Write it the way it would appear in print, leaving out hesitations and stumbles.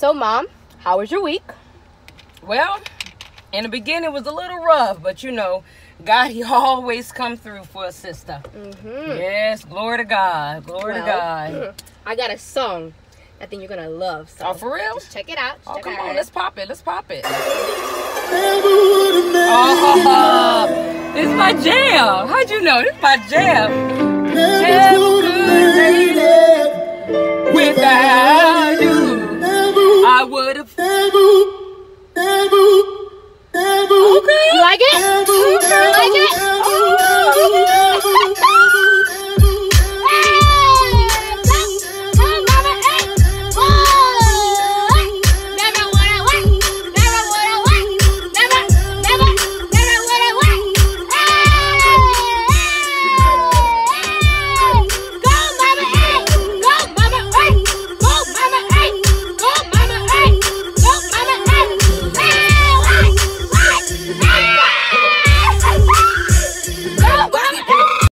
So, Mom, how was your week? Well, in the beginning it was a little rough, but you know, God, he always come through for a sister. Yes, glory to God. Glory to God. I got a song I think you're going to love. So oh, for real? just check it out. Oh, check come it on. out. Let's pop it. Let's pop it. Never would have made This is my jam. How'd you know? This is my jam. Never would have made it Without you, I would have